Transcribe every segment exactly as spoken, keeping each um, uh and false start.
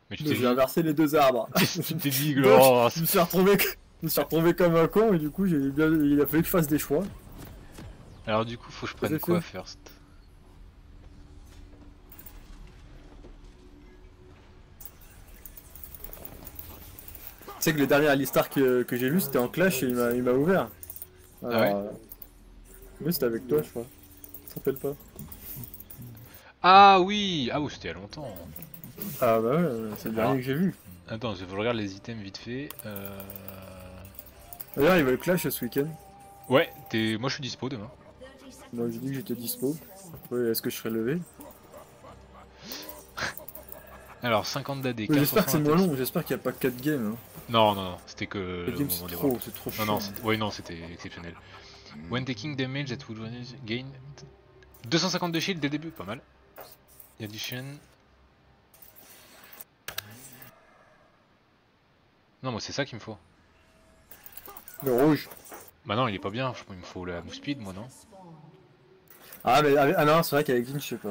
Mais tu t'es J'ai dit... inversé les deux arbres. tu t'es dit, Donc, oh, je me suis retrouvé, je me suis retrouvé comme un con et du coup, j'ai bien, il a fallu que je fasse des choix. alors du coup, faut que je prenne J'ai quoi fait. first? Tu sais que le dernier Alistar que, que j'ai lu, c'était en clash et il m'a il m'a ouvert. Ah ouais? Alors, euh, oui, c'était avec toi, je crois. Je te rappelle pas. Ah oui! Ah oui, c'était il y a longtemps. Ah bah ouais, c'est le dernier Alors, que j'ai vu. attends, je regarde les items vite fait. Euh... D'ailleurs, il va le clash ce week-end. Ouais, t'es... moi je suis dispo demain. Donc j'ai dit que j'étais dispo. Ouais, est-ce que je serais levé? Alors, cinquante d'A D, Mais j'espère que quatre cents c'est moins intelligence. long, j'espère qu'il n'y a pas quatre games. Hein. Non, non, non, c'était que quatre au games moment c'est des trop, worlds. c'est trop Non, chiant. non, ouais, non, c'était exceptionnel. When taking damage that would gain deux cent cinquante de shield dès le début, pas mal. Addition. Non, moi c'est ça qu'il me faut. Le rouge. Bah non, il est pas bien, il me faut la move speed, moi non. Ah, mais ah non, c'est vrai qu'avec Lynch, je sais pas.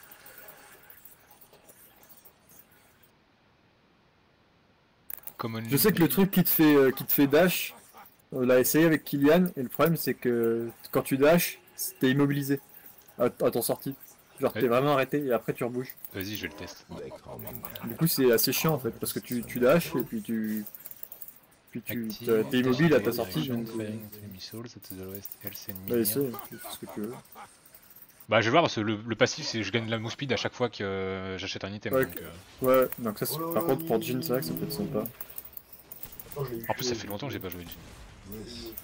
Common Je sais que le truc qui te fait, euh, qui te fait dash, on l'a essayé avec Kylian, et le problème c'est que quand tu dash, t'es immobilisé à, à ton sortie. Genre t'es Ouais. vraiment arrêté et après tu rebouges. Vas-y, je vais le test. Du coup c'est assez chiant en fait, parce que tu, tu dash et puis tu... Puis tu Active, t'es immobile à ta sortie. direction, Donc, euh, firing enemy missiles, that's the lowest health enemy bah, near. essaye, c'est ce que tu veux. Bah je vais voir parce que le, le passif c'est je gagne la move speed à chaque fois que euh, j'achète un item. Ouais, Donc, euh... ouais, donc ça c'est- par contre pour Jin c'est vrai que ça peut être sympa. En plus ça fait longtemps que j'ai pas joué Jin.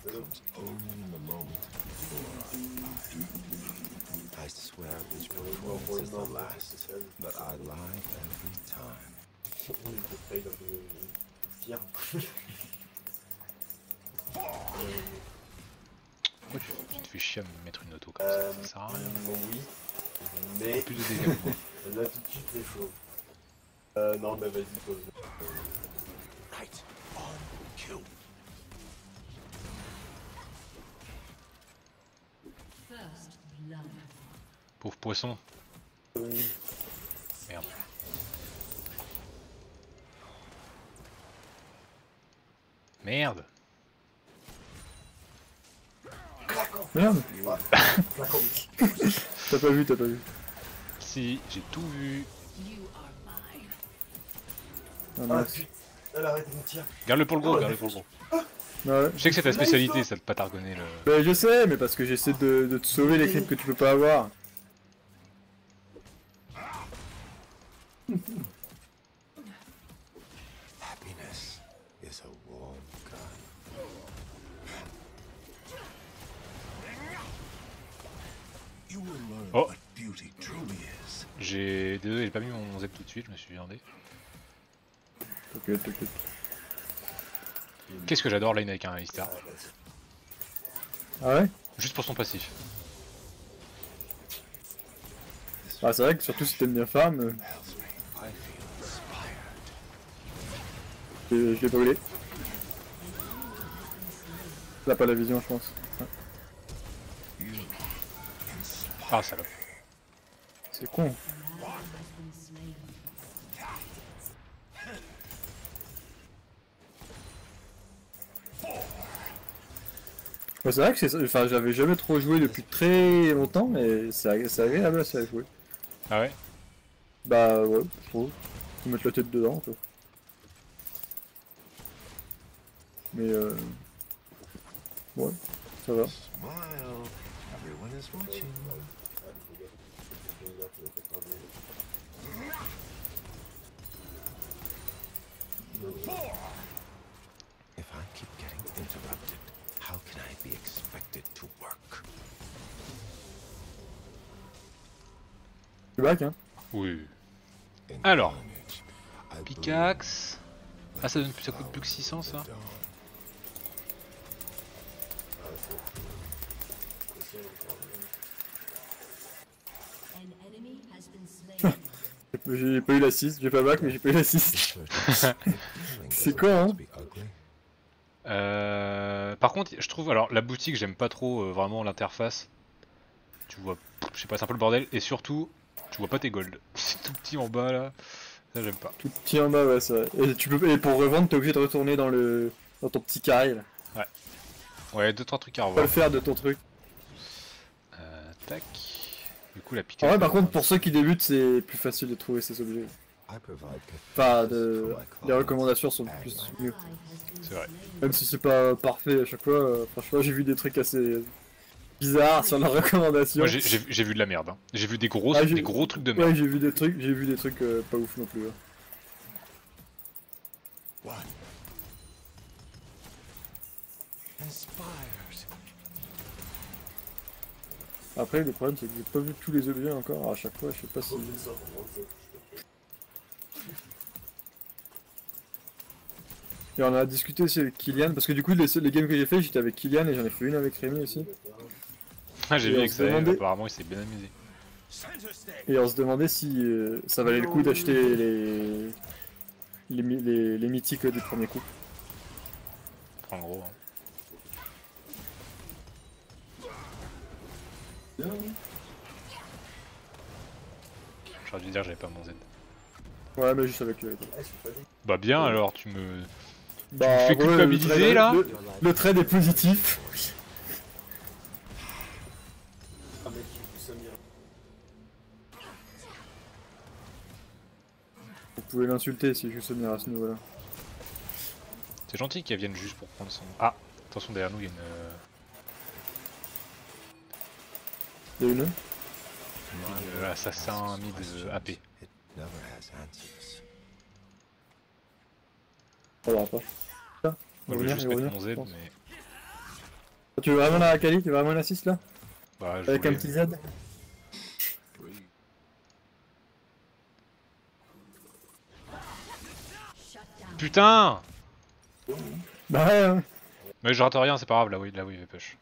I swear this performance is the last, but I lie every time. Pourquoi tu, tu te fais chier à me mettre une auto comme ça? Ça sert à rien. Oui, mais Plus de dégâts que moi. là tout de suite c'est chaud. Euh, non, mais vas-y, pose. Right on cue. Pauvre poisson. Merde. Merde. Merde. T'as pas vu, t'as pas vu. Si, j'ai tout vu. Ah, Ah, mince. putain, elle arrête de me tirer. Garde-le pour le gros, garde-le pour le gros. Ouais. Je sais que c'est ta spécialité, ça de pas targonner le... Bah, je sais, mais parce que j'essaie de, de te sauver les crimes que tu peux pas avoir. Happiness is a warm gun. You will learn Oh. what beauty truly is. J'ai... Désolé, j'ai pas mis mon Z tout de suite, je me suis viandé. T'inquiète, t'inquiète. Qu'est-ce que j'adore lane avec un Alistar. Ah ouais? Juste pour son passif. Ah, c'est vrai que surtout si t'aimes bien farm, euh, I feel inspired. je je l'ai brûlé. T'as pas la vision, je pense. Ouais. Ah, salope. C'est con. Ouais, c'est vrai que c'est ça, enfin, j'avais jamais trop joué depuis très longtemps, mais c'est ag- c'est agréable ça à jouer. Ah ouais? Bah ouais, je trouve. Faut mettre la tête dedans, quoi. Mais euh... ouais, ça va. Smile. Everyone is watching. If I keep getting interrupted, how can I be expected to work? Je suis back, hein. Oui. In Alors. carnage, I believe Pickaxe. Ah, ça, donne, ça coûte plus que six cents ça? J'ai pas eu l'assist, j'ai pas back, mais j'ai pas eu l'assist. C'est con, hein. Euh... Par contre, je trouve, alors la boutique, j'aime pas trop euh, vraiment l'interface. Tu vois, je sais pas, c'est un peu le bordel. Et surtout, tu vois pas tes golds. C'est tout petit en bas là. Ça j'aime pas. Tout petit en bas, ouais, c'est vrai. Et, tu peux... et pour revendre, t'es obligé de retourner dans le dans ton petit carré là. Ouais, deux trois trucs à Pas revoir. le faire de ton truc. Euh, tac. Du coup la pique. En vrai, par contre, pour ceux qui débutent, c'est plus facile de trouver ces objets. I provide Enfin, catharsis de... for my les clients. recommandations sont plus mieux. C'est vrai. Même si c'est pas parfait à chaque fois, euh, franchement, j'ai vu des trucs assez bizarres sur leurs recommandations. Moi j'ai j'ai- j'ai vu de la merde. Hein. J'ai vu des gros, Ah, j'ai- des gros trucs de merde. Ouais, j'ai vu des trucs, j'ai vu des trucs euh, pas ouf non plus. hein. What? Inspires. Après, le problème, c'est que j'ai pas vu tous les objets encore. Alors, à chaque fois, je sais pas si. Et on a discuté aussi avec Kylian, parce que du coup, les, les games que j'ai fait, j'étais avec Kylian et j'en ai fait une avec Rémi aussi. Ah, j'ai Et vu on avec se ça, demandait- apparemment il s'est bien amusé. Et on se demandait si euh, ça valait le coup d'acheter les... Les, mi- les, les mythiques du premier coup. En gros. Hein. J'aurais dû dire j'avais pas mon Z. Ouais, mais juste avec le. Bah bien alors tu me... Bah, fais ouais, le culpabiliser, trade- là le, le trade est positif. Ah, mec, ça m'ira. Vous pouvez l'insulter si je me à ce niveau-là. C'est gentil qu'elle vienne juste pour prendre son... Ah, attention derrière nous il y a une... euh, Il y a une. une euh, assassin mid euh, A P. It never has answers. Ça va pas. Tiens, Moi je revenir, vais juste il mettre revient, mon je Z pense. mais... Tu veux vraiment la Akali? Tu veux vraiment l'assist là? Bah, je Avec un voulais, petit mais- Z? Putain. Bah ouais, ouais. Mais je rate rien, c'est pas grave, là oui, là oui, il va push.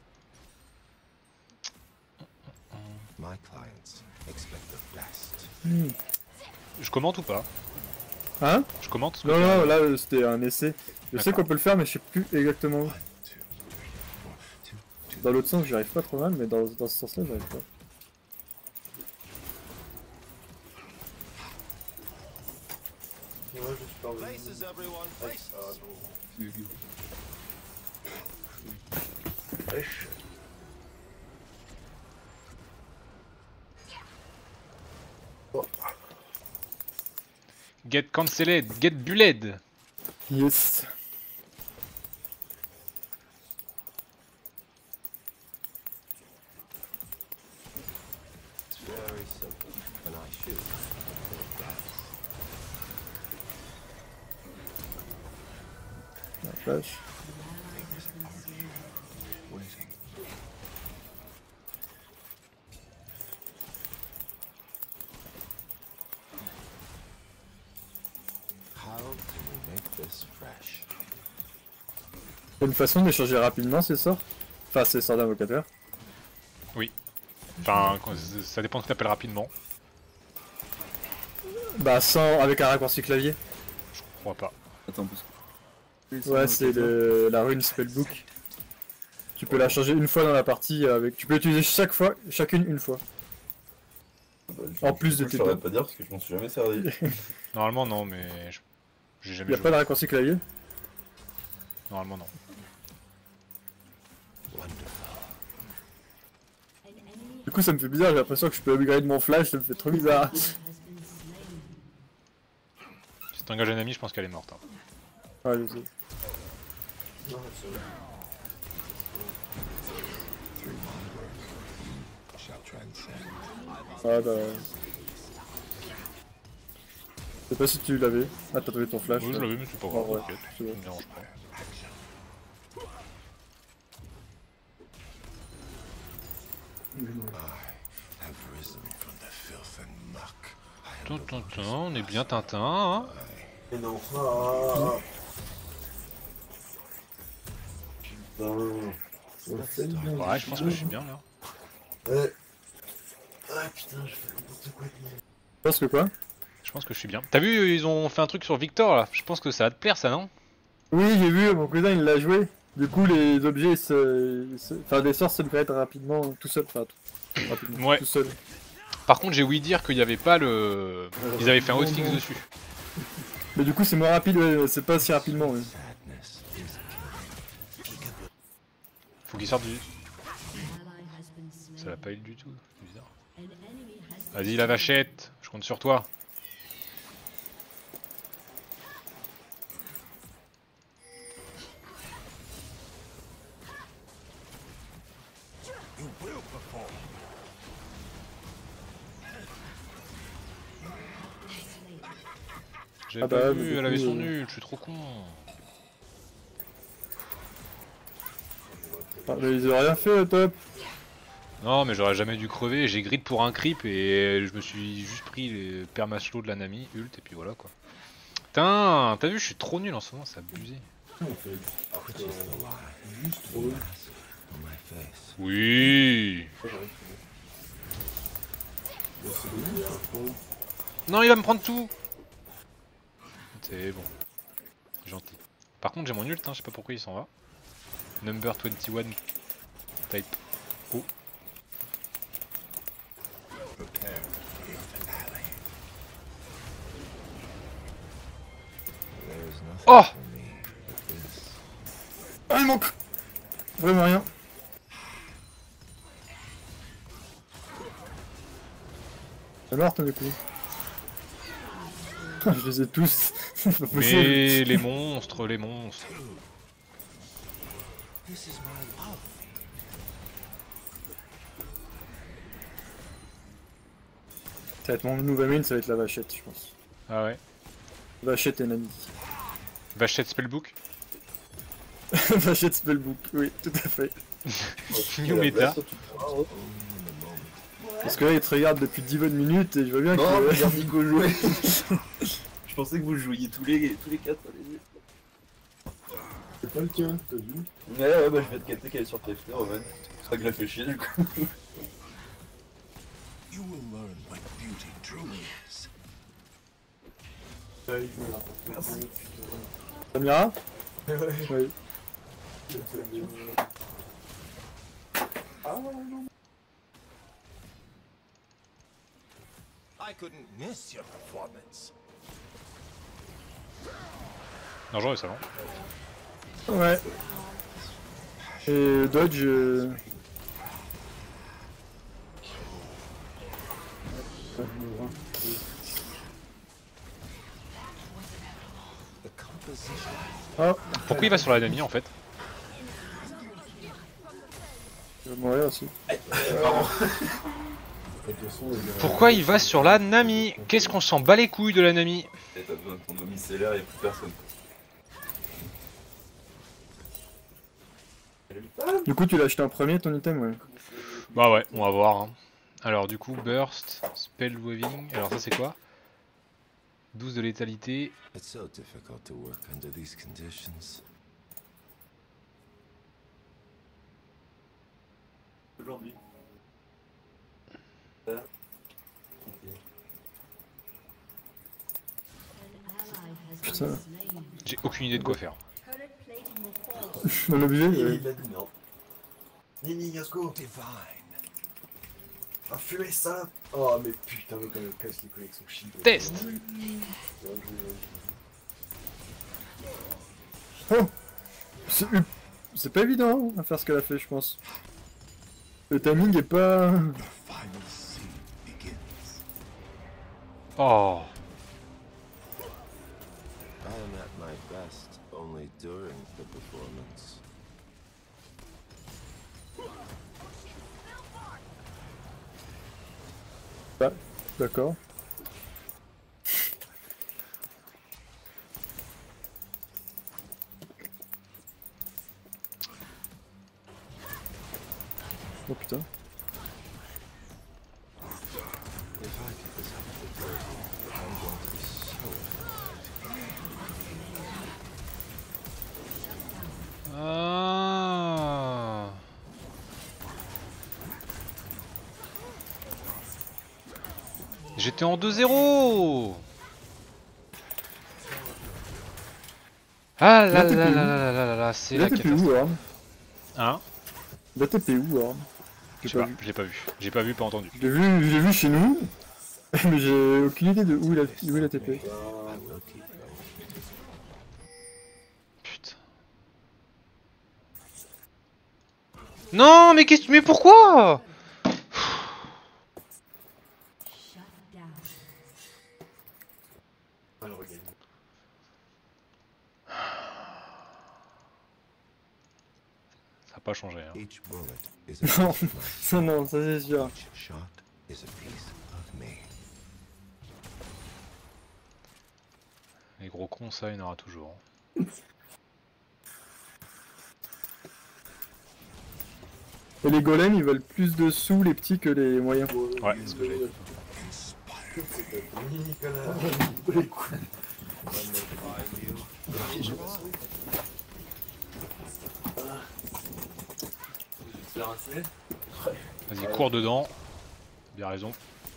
My clients expect the best. Hmm. Je commente ou pas? Hein? Je commente ce que Non, tu non, as- là euh, c'était un essai. Je sais D'accord. qu'on peut le faire, mais je sais plus exactement où. Dans l'autre sens, j'y arrive pas trop mal, mais dans, dans ce sens-là, j'y arrive pas. Ouais, je suis pas revenu. Places, everyone, places. Ah non. Wesh. Get cancelled, get bullied. Yes. It's very simple. And I shoot. for best. La flash. Waiting. How can we make this fresh? Il y a une façon d'échanger rapidement ces sorts. Enfin, ces sorts d'invocateur. Enfin, quand- ça dépend que t'appelles rapidement. Bah, sans. Avec un raccourci clavier. Je crois pas. Attends, parce que... Ouais, c'est le... la rune spellbook. Tu peux la changer une fois dans la partie avec. Tu peux l'utiliser chaque fois, chacune une fois. Bah, En plus de je tes saurais deux. pas dire parce que je m'en suis jamais servi. Normalement non, mais je- j'ai jamais Y a joué. pas de raccourci clavier? Normalement non. Wonderful. Du coup, ça me fait bizarre, j'ai l'impression que je peux upgrade mon flash, ça me fait trop bizarre. Si t'engages un ami, je pense qu'elle est morte. Hein. Ouais, je sais. Non, c'est vrai. Shall transcend. Ah bah. Je sais pas si tu l'avais. Ah, t'as trouvé ton flash. Oui, je là. l'avais, mais c'est pas Ah, grave, ouais, t'inquiète, c'est ça bon. me dérange pas. Have risen from the filth and muck. I am Tintin, tintin, on est bien Tintin, hein. Mais non. Ah. Putain. Ça fait bien. Ouais, je pense que je suis bien là. Ouais. Ah putain, je fais n'importe quoi. Je pense que quoi? Je pense que je suis bien. T'as vu, ils ont fait un truc sur Victor là. Je pense que ça va te plaire ça, non? Oui, j'ai vu, mon cousin il l'a joué. Du coup, les objets, se... se- enfin, des sorts se upgrade rapidement, tout seul. Enfin, tout... rapidement, Ouais. tout seul. Par contre, j'ai ouï dire qu'il n'y avait pas le. Ils avaient fait un hotfix dessus. Mais du coup, c'est moins rapide, ouais, c'est pas si rapidement. Ouais. Faut qu'il sorte du. Ça l'a pas eu du tout, c'est bizarre. Vas-y, la vachette, je compte sur toi. J'avais Ah pas bah, vu, mais elle avait du coup, son euh, nul, je suis trop con. Ah, mais ils ont rien fait, top. Non, mais j'aurais jamais dû crever, j'ai grid pour un creep et je me suis juste pris les permaslow de la Nami, ult, et puis voilà quoi. Putain, t'as vu, je suis trop nul en ce moment, c'est abusé. Oui. Non, il va me prendre tout. C'est bon. Gentil. Par contre, j'ai mon ult, hein, je sais pas pourquoi il s'en va. Number vingt et un type. Oh. Oh. Ah, il manque. Vraiment rien. C'est morte du coup. Je les ai tous. C'est pas possible. Mais les monstres, les monstres. Ça va être mon nouvel main, ça va être la vachette, je pense. Ah ouais. Vachette et Nami. Vachette spellbook. Vachette spellbook, oui, tout à fait. New meta. Parce que là, il te regarde depuis dix bonnes minutes et je vois bien Non, que. regarde Nico jouer. Je pensais que vous jouiez tous les, tous les quatre. Allez. C'est pas le tien, t'as vu? Ouais, ouais, bah je vais te capter qu'elle est sur T F T, Roman. C'est pour ça que je la fais chier du coup. You will learn what beauty truly is. Ouais, il me rapporte. Merci. Samira Ouais. Oui. Ah non. I couldn't miss your performance. Dangereux ça, non? Ouais. Et Dodge. Euh... The composition. Oh, Pourquoi il va sur la Nami en fait? je vais mourir aussi. De toute façon, il y a- Pourquoi il va sur la Nami? Qu'est-ce qu'on s'en bat les couilles de la Nami? Et t'as besoin de ton domiciliaire, y'a plus personne. Du coup, tu l'as acheté en premier ton item, ouais. Bah ouais, on va voir. Hein. Alors du coup, burst, spell waving. Alors ça c'est quoi? douze de létalité. It's so difficult to work under these conditions. Aujourd'hui. Putain. J'ai aucune idée de quoi faire. On a obligé Il ouais. a dit non. Nini, let's go. Divine. Ah, fumée ça. Oh, mais putain, mais quand même, casse les couilles avec son shield. Test. Oh C'est c'est pas évident hein, à faire ce qu'elle a fait, je pense. Le timing est pas. The final scene begins. Oh. I am at my best only during the performance. Ah, d'accord. Oh putain. If I get this out of the dirty, I'm going to be so Ah. J'étais en deux zéro. Ah là Là, t'es là plus là où là là là là, c'est Là, la t'es plus catastrophe. où, Arm Hein? Là, t'es plus où, Arm Je J'ai sais pas pas, vu. je l'ai pas vu. J'ai pas vu, pas entendu. Je l'ai vu, je l'ai vu chez nous, mais j'ai aucune idée de où il a, où il a T P. I will keep going. Putain. Non, mais qu'est-ce mais pourquoi? On va le regagner. Ça a pas changé. Hein. Each bullet is a Non, piece of my ça non, ça c'est sûr. Each shot is a piece of me. Les gros cons, ça, il y en aura toujours. Et les golems, ils veulent plus de sous, les petits, que les moyens. Ouais, c'est ce que j'ai dit. C'est pas fini, Nicolas. Les couilles. C'est rincé. Vas-y, cours dedans. Bien raison.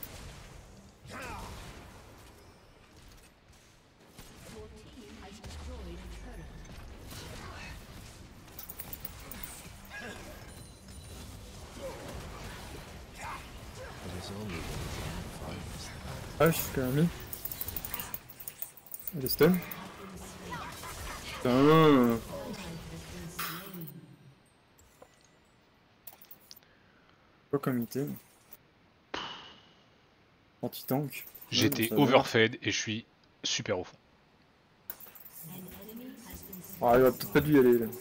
It is only when we have fires that Ah, je suis quand même mis. Il est stun. Putain. Quoi comme item? Anti-tank. J'étais ça va. overfed et je suis super au fond. Ah, il va peut-être pas dû y aller là.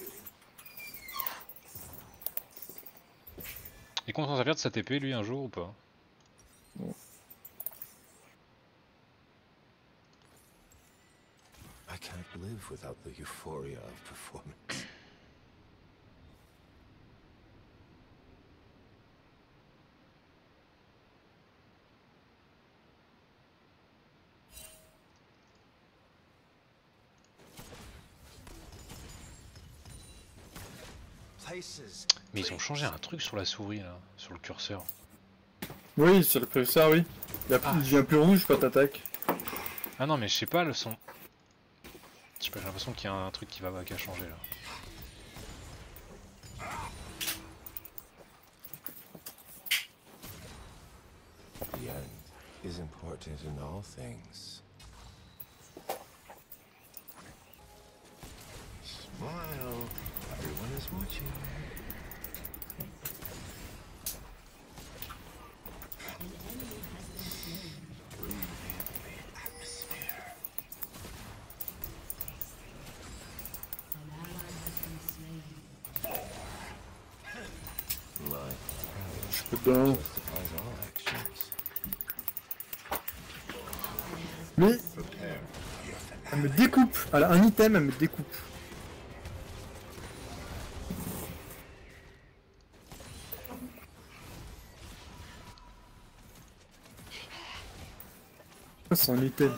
Il compte s'en servir de sa T P lui un jour ou pas? I can't live without the euphoria of performance. Places. Mais ils ont changé un truc sur la souris là, sur le curseur. Oui, sur le curseur, oui. Il, a plus- Ah. il devient plus rouge quand t'attaques. Ah non mais je sais pas le son. Je sais pas, j'ai l'impression qu'il y a un truc qui va qui a changé là. The end is important in all things. Smile. Everyone is watching. Breathe in the atmosphere. My Je peux dedans. justifies all actions. Mais elle me découpe. Elle a un item, elle me découpe. Oh, c'est un item.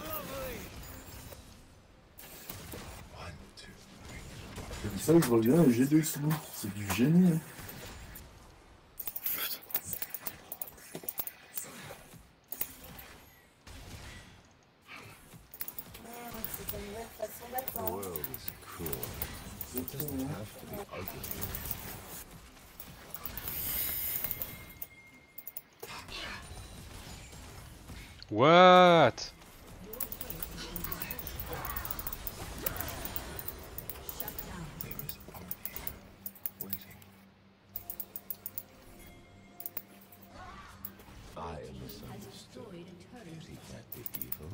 One, two, C'est ça que je reviens et j'ai deux sous. C'est du génie. Hein. the world is cruel. It doesn't have to be ugly. What? There is a party waiting. I am misunderstood. Beauty can't be evil.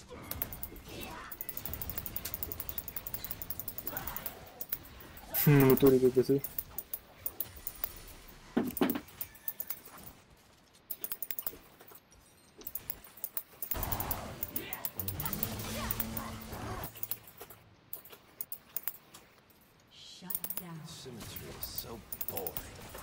Mon auto les a passés. Symmetry is so boring.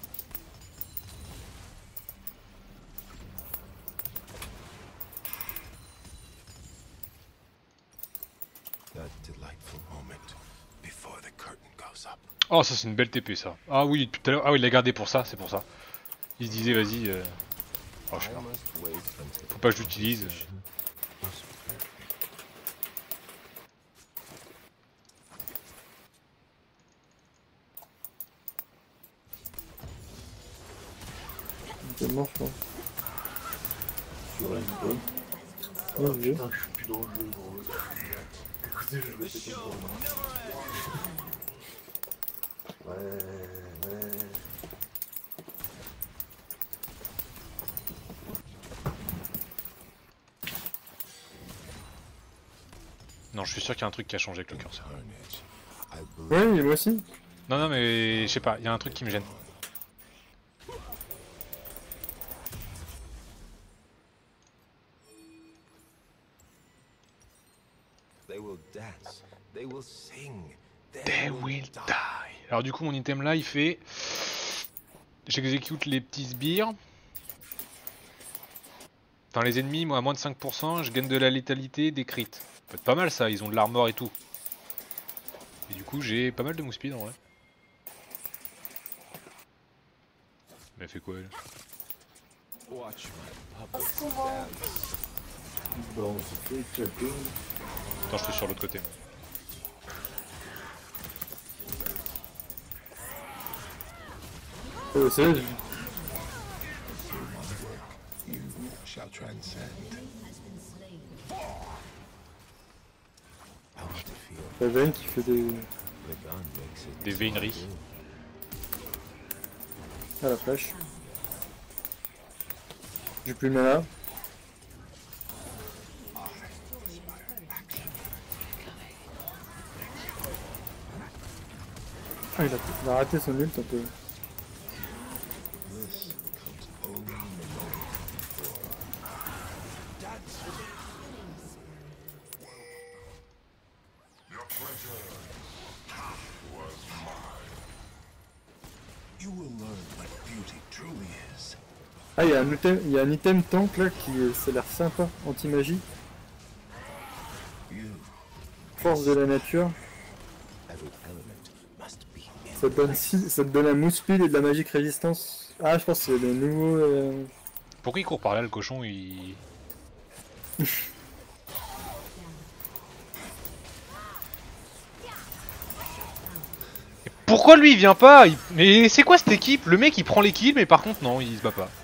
That delightful moment before the curtain goes up. Oh ça c'est une belle T P ça. Ah oui tout à l'heure, ah oui il l'a gardé pour ça, c'est pour ça. Il se disait vas-y. Euh... Oh je sais I pas. must wait until Faut pas que je l'utilise. is prepared. C'est mort, je pense. Sur une bonne. Bien Ah, vu. putain, je suis plus dans le jeu, gros. Écoutez, je vais péter pour moi. Ouais, ouais. Non, je suis sûr qu'il y a un truc qui a changé avec le curseur. Carnage. I believe Oui, moi aussi. Non, non, mais je sais pas, il y a un truc qui me gêne. they will dance, they will sing, They will die. Alors du coup mon item là il fait... J'exécute les petits sbires. Enfin les ennemis, moi à moins de cinq pour cent, je gagne de la létalité, des crits. Ça peut être pas mal ça, ils ont de l'armor et tout. Et du coup j'ai pas mal de move speed en vrai. Mais elle fait quoi elle? watch my puppets Est-ce qu'on va... dance. Bon, on s'est fait claquer. Attends, je suis sur l'autre côté. moi. Euh, c'est You shall transcend. I want to feel la veine qui fait des... the gun makes it. Des véneries. Ah la flèche. J'ai plus de mana. Ah il a, il a raté son ult un peu. This comes only you will learn what beauty truly is. Ah il y a un item, il y a un item tank là qui euh, ça a l'air sympa, anti-magie. You, Force de la nature. every element must be in. Ça te donne, six- ça te donne un move speed et de la magique résistance. Ah je pense que c'est le nouveau... euh, Pourquoi il court par là le cochon il... Et pourquoi lui il vient pas il... Mais c'est quoi cette équipe? Le mec il prend les kills mais par contre non il se bat pas.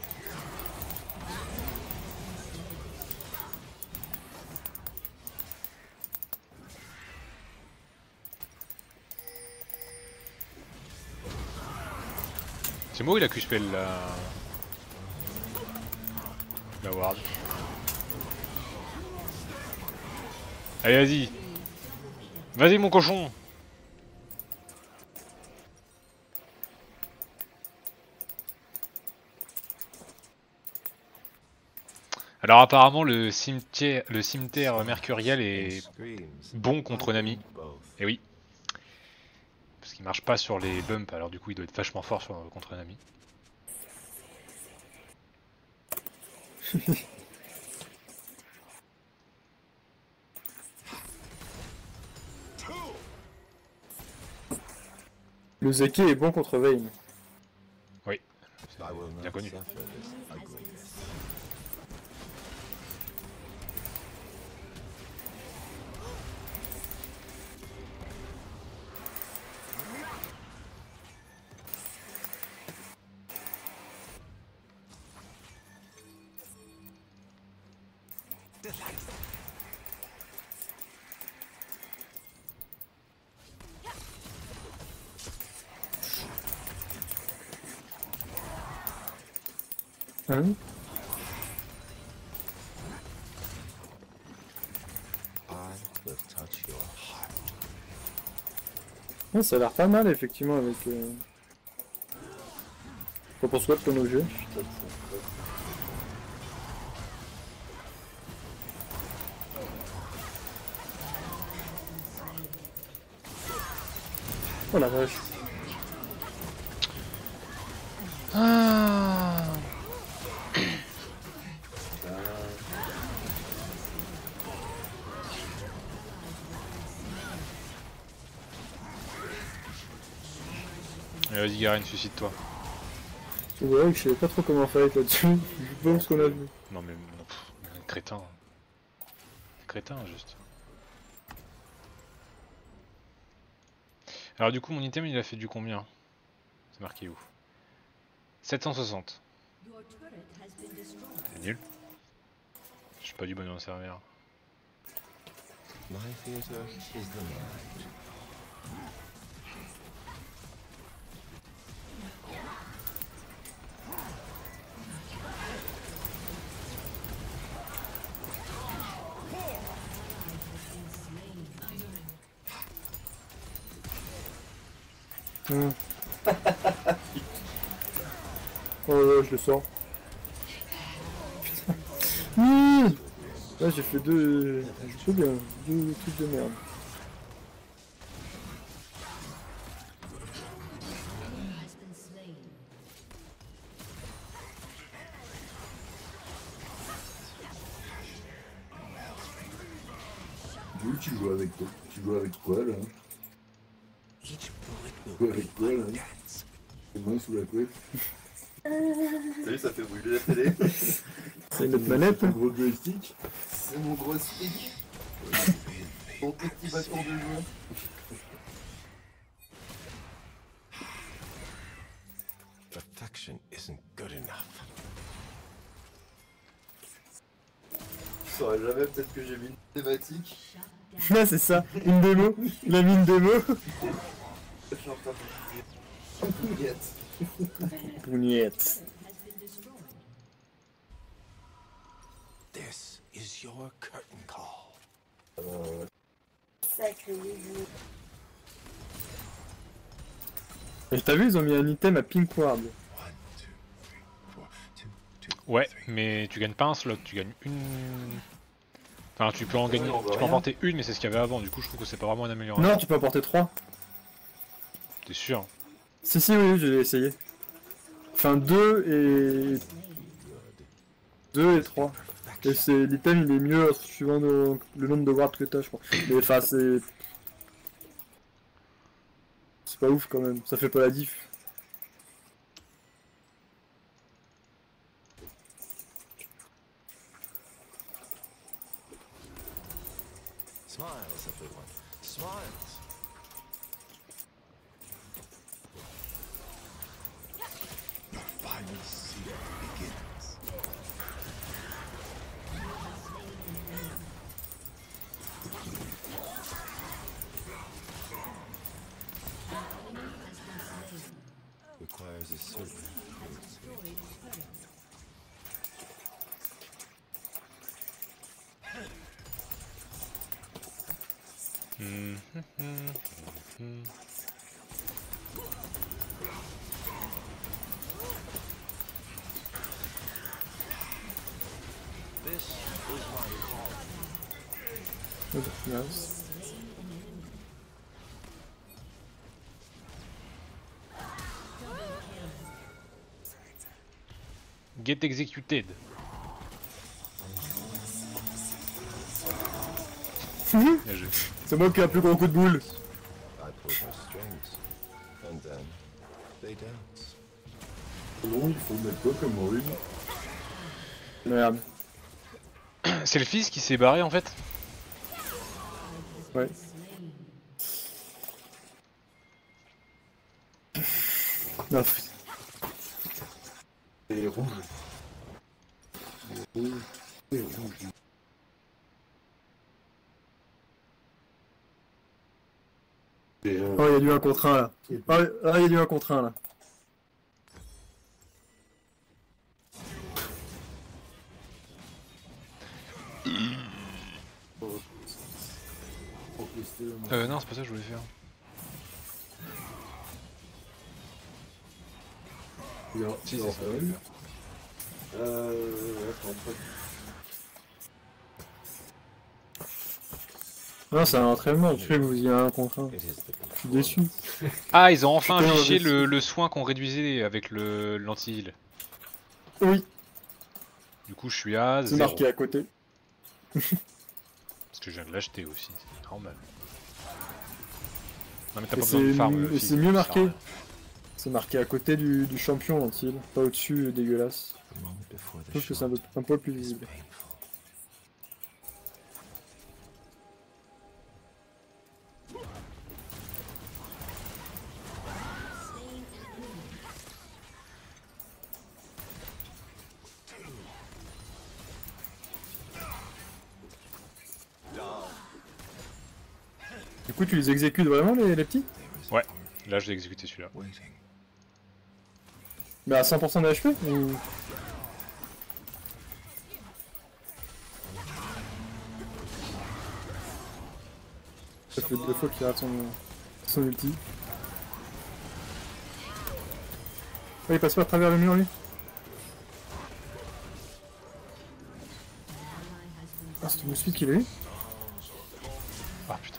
C'est moi ou il a Q-spell la... La ward. Allez vas-y. Vas-y mon cochon. Alors apparemment le cimetière, le cimetière mercurial est Screams. bon contre Nami. Both. Et oui. Parce qu'il marche pas sur les bumps, alors du coup il doit être vachement fort sur, contre Nami. Le Zeki est bon contre Vayne. Oui. I will Bien not connu. suffer this ugliness. Hein? I will touch your heart. Ah, ça a l'air pas mal effectivement avec... Euh... T'en penses quoi de ton objet? Oh la vache. Ah. Allez, vas-y Garen, suicide-toi. C'est vrai que je savais pas trop comment faire là-dessus. Je pense qu'on a vu. Non mais non, pff, crétin. Crétin juste. Alors du coup mon item il a fait du combien? C'est marqué où? sept cent soixante. C'est nul. Je suis pas du bon en servir. My theater is the mind. Mmh. Oh là, je le sors. Putain. Mmh. Là j'ai fait deux... Je fais bien, deux trucs de merde. D'où tu joues avec quoi? Tu joues avec quoi là? Tu joues avec quoi là? C'est moi sous la couette. Salut, ça fait brûler la télé. C'est notre manette. Un gros joystick. C'est mon gros stick. Mon petit bâton de joueur. Perfection isn't good enough. Je saurais jamais, peut-être que j'ai mis une thématique. Là c'est ça, une démo. Il a mis une démo. Je suis en train de me dire. Pougnette. This is your curtain call. Sacré jeu. Et t'as vu, ils ont mis un item à Pink Ward. One, two, three, four, two, two, Ouais, three. mais tu gagnes pas un slot, tu gagnes une. Enfin, tu peux en gagner, on voit tu peux en rien. porter une, mais c'est ce qu'il y avait avant. Du coup, je trouve que c'est pas vraiment une amélioration. Non, tu peux en porter trois. T'es sûr? Si, si, oui, oui, j'ai essayé. Enfin, deux et. deux et trois. Et c'est l'item, il est mieux suivant le, le nombre de wards que t'as, je crois. Mais enfin, c'est. C'est pas ouf quand même, ça fait pas la diff. Smiles, everyone. Smiles. Your final season begins. Requires a certain Hmm, hmm, hmm, hmm. This is my call. Nice. Get executed. Bien joué. C'est moi qui ai un plus gros coup de boule. I pull their strings, and then they dance. Non, il faut mettre quoi comme rune? Merde. C'est le fils qui s'est barré en fait. Ouais. Non, putain. Et rouge. Et rouge. Et rouge. Et euh, Oh, il y a du un contre un là. Ah, il y a du un contre un là. pour tester le monde. Euh, non, c'est pas ça que je voulais faire. Il y a- Si, il y c'est a ça. pas mal. Euh. Attends, pas. Non, c'est un entraînement, tu sais que vous y a un contre un. It is the Je suis déçu. Ah, ils ont enfin Putain, affiché mais le, c'est- le soin qu'on réduisait avec le l'anti-heal. Oui, Du coup, je suis à c'est zéro. marqué à côté. Parce que je viens de l'acheter aussi, c'est normal. Non mais t'as Et pas besoin de c'est farm. mieux- euh, c'est fille, mieux ça marqué. sert à rien. C'est marqué à côté du, du champion l'anti, pas au-dessus, dégueulasse. the moment before Je the trouve que c'est un shot peu, un peu plus is visible. painful. Du coup, tu les exécutes vraiment, les, les petits? Là, je l'ai exécuté celui-là. Mais à cent pour cent de H P ou... Ça fait deux fois qu'il rate son, son ulti. Oh, il passe pas à travers le mur lui. Ah, c'est ton speed qu'il a eu. Ah putain.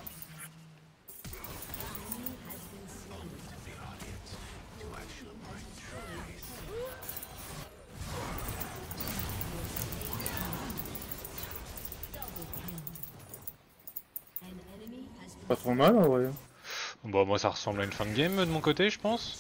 Pas trop mal en vrai. Bon, moi ça ressemble à une fin de game de mon côté, je pense.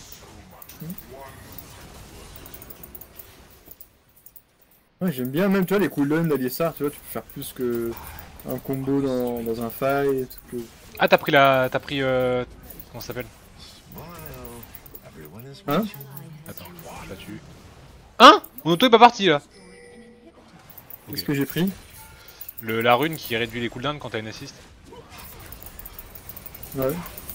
Ouais, j'aime bien même, tu vois, les cooldowns d'Alisar, tu vois, tu peux faire plus que un combo dans, dans un fight. Que... Ah, t'as pris la. T'as pris. Euh... Comment ça s'appelle? Hein? Attends, je la tue. Hein? Mon auto est pas parti là. Qu'est-ce Ok. que j'ai pris? Le, la rune qui réduit les cooldowns quand t'as une assist. Ouais.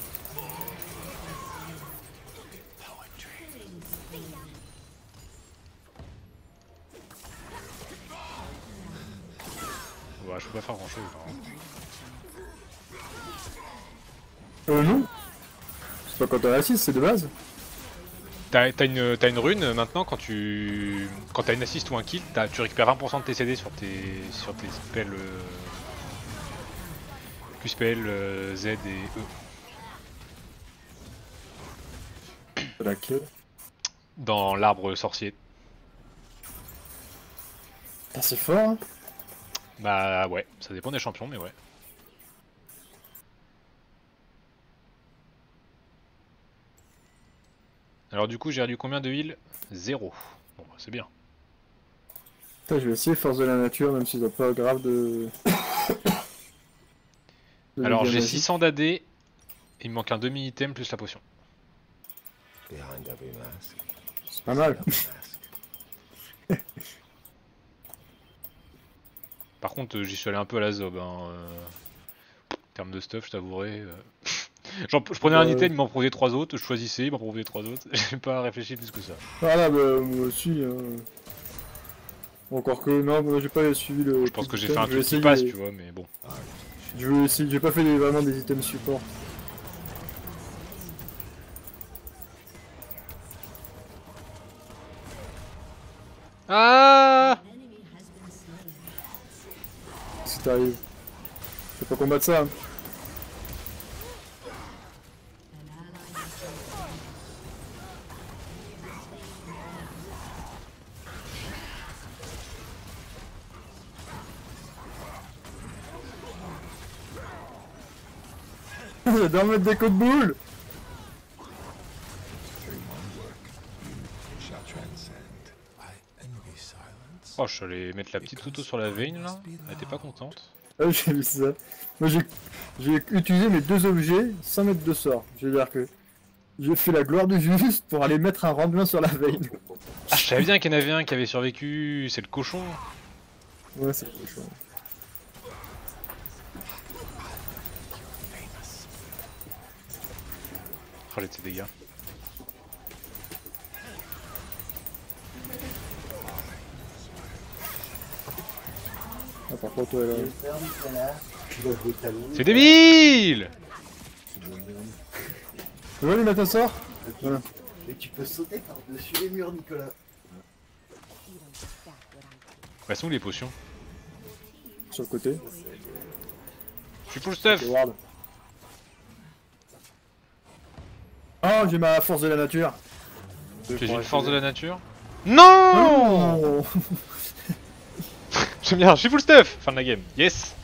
Ouais, je peux pas faire grand chose. Euh non. C'est pas quand t'as assist, c'est de base. T'as t'as une, t'as une rune maintenant quand tu. Quand t'as une assist ou un kill, t'as- tu récupères vingt pour cent de tes C D sur tes. sur tes spells. Euh... Q spell, euh, Z et E. C'est laquelle? Dans l'arbre sorcier. Ah, c'est fort hein. Bah ouais, ça dépend des champions, mais ouais. Alors du coup j'ai réduit combien de heal? Zéro. Bon bah c'est bien. Putain, je vais essayer force de la nature, même si c'est pas grave de... de Alors dégâts j'ai magiques. six cents d'A D, et il me manque un demi-item plus la potion. Behind every mask, C'est pas mal. a mask. Par contre euh, j'y suis allé un peu à la zob. Hein, euh... En termes de stuff, je t'avouerai. Euh... Genre, je prenais un Ouais. item, il m'en proposait trois autres, je choisissais, il m'en proposait trois autres. J'ai pas réfléchi plus que ça. Voilà, bah moi aussi. Euh... Encore que non, moi j'ai pas suivi le. Je pense que j'ai item, fait un je vais truc qui essayer- passe, tu vois, mais bon. Je vais essayer, j'ai pas fait des- vraiment des items support. Ah Si t'arrives. Je vais pas combattre ça. Hein. J'adore mettre des coups de boule. Shall transcend. I envy silence. Oh, je suis allé mettre la petite auto sur la veine là, elle était pas contente. Ah, j'ai vu ça. Moi j'ai j'ai utilisé mes deux objets sans mettre de sort. Je veux dire que j'ai fait la gloire du juste pour aller mettre un remblin sur la veine. Ah, je savais bien qu'il y en avait un qui avait survécu, c'est le cochon. Ouais, c'est cochon. Oh, les tes dégâts. Ah, par contre, ouais, là. C'est débile! Tu veux lui mettre un sort? Voilà. Et tu peux sauter par-dessus les murs, Nicolas. Elles sont où les potions? Sur le côté. Je suis full stuff! Et ward. Oh, j'ai ma force de la nature. J'ai une force de la nature? Non! Oh J'aime bien, je suis full stuff! Fin de la game, yes!